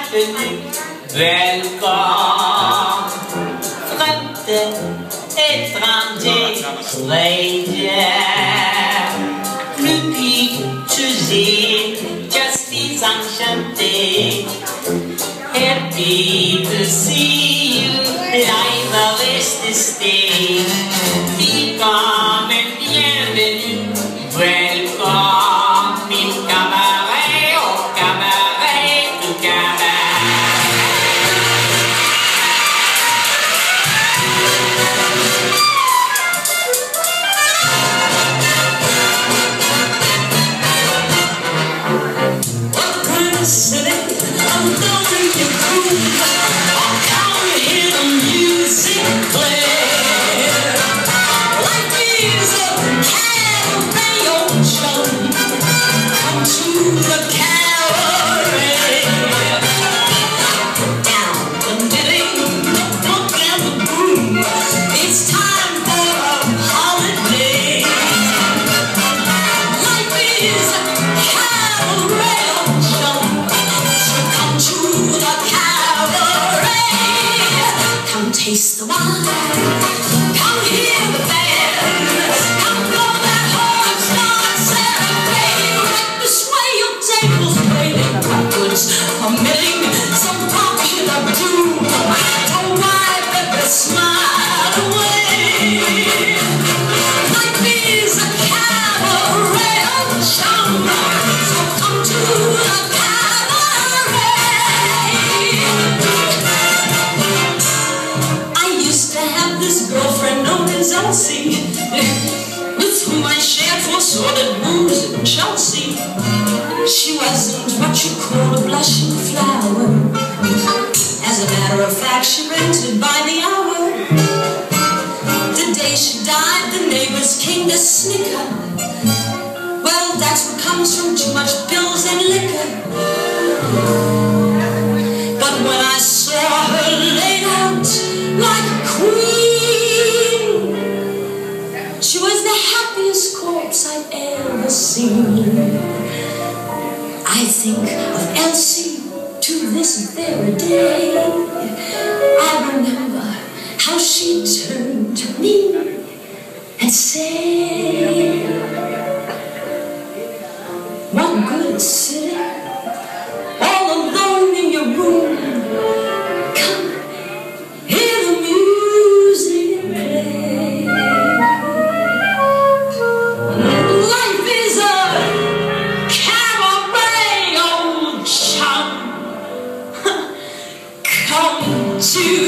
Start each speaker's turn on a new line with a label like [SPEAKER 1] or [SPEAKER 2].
[SPEAKER 1] bienvenue, welcome. Fremde, étranger, stranger. Glücklich zu sehen, just is enchanté. Happy to see you, live a rest stay. Welcome and bienvenue, welcome in cabaret, au cabaret, tout
[SPEAKER 2] taste the wine, come hear the band, come blow that horn, start celebrating. Right this way, your table's waiting, goods are milling, some popular doom. Don't wipe every smile away. Life is a cabaret of charm, so come to the girlfriend known as Elsie, with whom I shared 4 sordid rooms in Chelsea. She wasn't what you call a blushing flower. As a matter of fact, she rented by the hour. The day she died, the neighbors came to snicker. Well, that's what comes from too much pills and liquor. But when I saw her laid out like a queen, she was the happiest corpse I'd ever seen. I think of Elsie to this very day. I remember how she turned to me and said, "What good sitting all alone in your room? Come, hear the music play." Life is a cabaret, old chum. Come to